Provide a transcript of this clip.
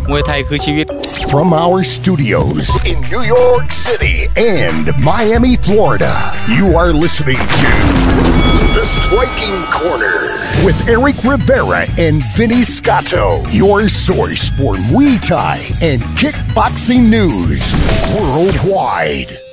มวยไทยคือชีวิต From our studios in New York City and Miami, Florida, you are listening to The Striking Corner with Eric Rivera and Vinny Scotto, your source for Muay Thai and kickboxing news worldwide.